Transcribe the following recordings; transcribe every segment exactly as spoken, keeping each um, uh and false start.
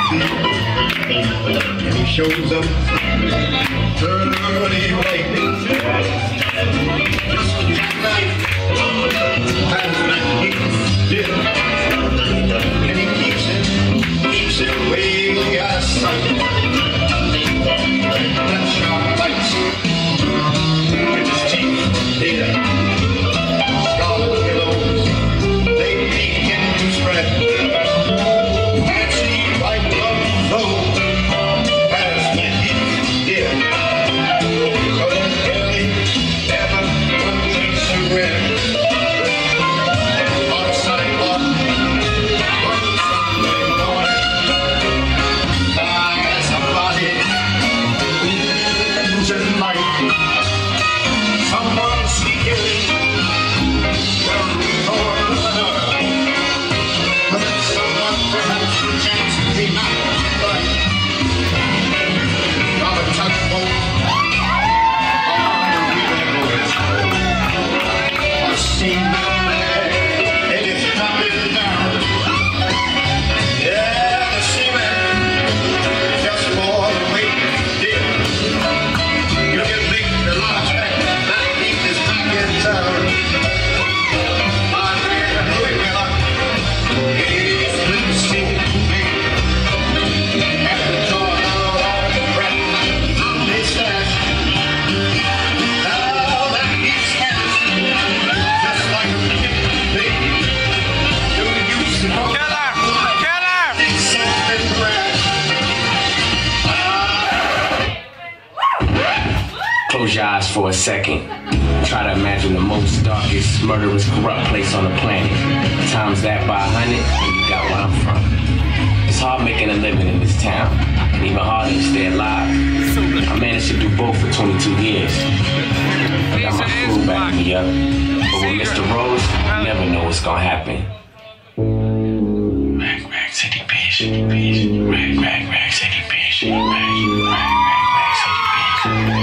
And he shows up early late. Just like times like he did. And he keeps it, keeps it way out of sight. That sharp lights with his teeth dead. Scarlet pillows, they peek into spread. Fancy white love flow past like he did. So early, never one thing to win. On the sidewalk, one Sunday morning, there's somebody losing light. Someone seeking well, Lord, another. But someone perhaps the chance to be not right. From a tugboat on the river, a seaman is coming down. Yeah, the seaman just for the weight did. You can make the launch back, not keep this back in town. My man, Louis Miller, he's been singing to me. After drawing out all the breath on his stash. Now that he's smashed, just like a kid, baby. You used to know that it's something rash. Close your eyes for a second. Try to imagine the most darkest, murderous, corrupt place on the planet. Times that by a hundred, and you got where I'm from. It's hard making a living in this town, and even harder to stay alive. I managed to do both for twenty-two years. I got my crew backing me up, but with Mister Rose, you never know what's gonna happen. Rag, rag, city, bitch, bitch. Rag, rag, rag, city, bitch. Rag, rag, rag, rag, city, bitch.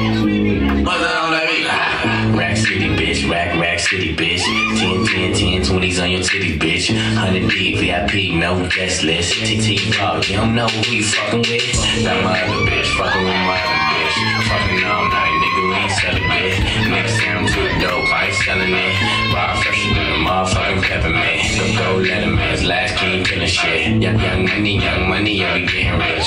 What's that on that beat? Rack City, bitch, rack, rack city, bitch. ten, ten, ten, twenties on your titties, bitch. one hundred deep, V I P, no guest list. T T Vlog, you don't know who you fucking with. Got my other bitch, fucking with my other bitch. Fucking all night, nigga, we ain't selling it. Next time too dope, I ain't selling it. Rock fresher than a motherfucking peppermint. So go let him man's last king killing shit. Young, young money, young money, yeah, we getting rich.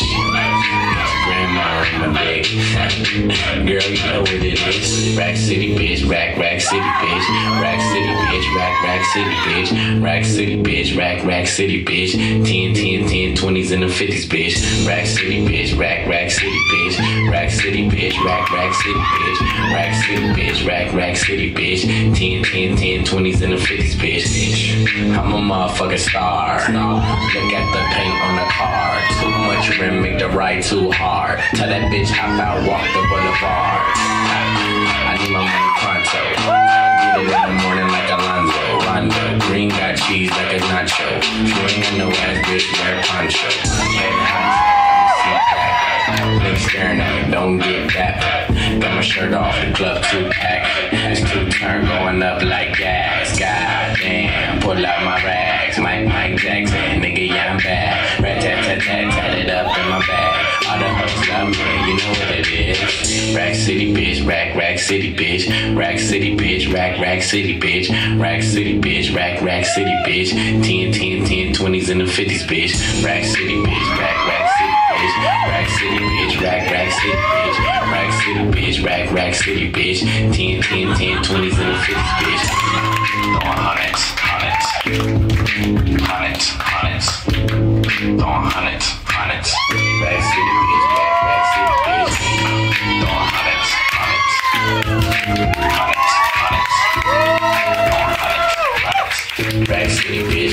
Grandma in my big. Girl, you know what it is. Rack City, bitch, rack, rack city, bitch. Rack City, bitch, rack, rack city, bitch. Rack City, bitch, rack, rack city, bitch. ten, ten, ten, twenties and the fifties, bitch. Rack City, bitch, rack, rack city, bitch. Rack City, bitch, rack, rack city, bitch. Rack City, bitch, rack, rack city, bitch. ten, ten, ten, twenties and the fifties, bitch. I'm a motherfucking star. Look at the paint on the car. Too much rim, make the ride too hard. Tell that bitch hop out, walk the boulevard. I need my money pronto. Get it in the morning like Alonzo. Rondo. Green got cheese like a nacho. You ain't got no ass, bitch, wear poncho. Head high, see crack. Niggas staring at me, don't get that. Got my shirt off, the club too packed. It's two turn going up like gas. God damn, pull out my rags. Mike, Mike Jackson, nigga, yeah, I'm bad. Rat tat tat tat, tat it up in my bag. All the hoes love me, you know what it is. Rack City, bitch, rack, rack city, bitch. Rack City, bitch, rack, rack city, bitch. Rack City, bitch, rack, rack city, bitch. ten, ten, ten, twenties and the fifties, bitch. Rack City, bitch, rack, rack city, bitch. Rack City, bitch, rack, rack city, bitch. Rack City, bitch, rack, rack city, bitch. ten, ten, ten, twenties and the fifties, bitch. Throwing hundreds, hundreds. Hundreds, hundreds. Throwing hundreds, hundreds. Rack City, bitch, rack, rack city, bitch. Throwing hundreds, hundreds. Hundreds, hundreds. Throwing hundreds, hundreds. Rack City, bitch.